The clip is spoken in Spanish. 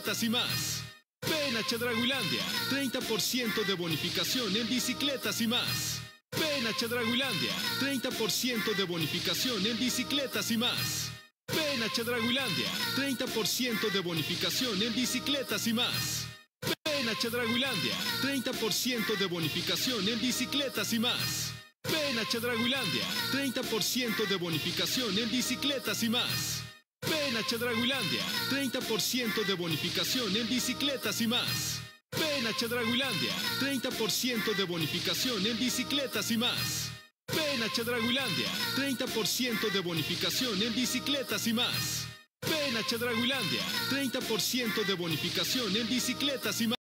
bicicletas y más. Ven a Chedrauilandia, 30% de bonificación en bicicletas y más. Ven a Chedrauilandia, 30% de bonificación en bicicletas y más. Ven a Chedrauilandia, 30% de bonificación en bicicletas y más. Ven a Chedrauilandia, 30% de bonificación en bicicletas y más. Ven a Chedrauilandia, 30% de bonificación en bicicletas y más. Ven a Chedrauilandia, 30% de bonificación en bicicletas y más. Ven a Chedrauilandia, 30% de bonificación en bicicletas y más. Ven a Chedrauilandia, 30% de bonificación en bicicletas y más. Ven a Chedrauilandia, 30% de bonificación en bicicletas y más.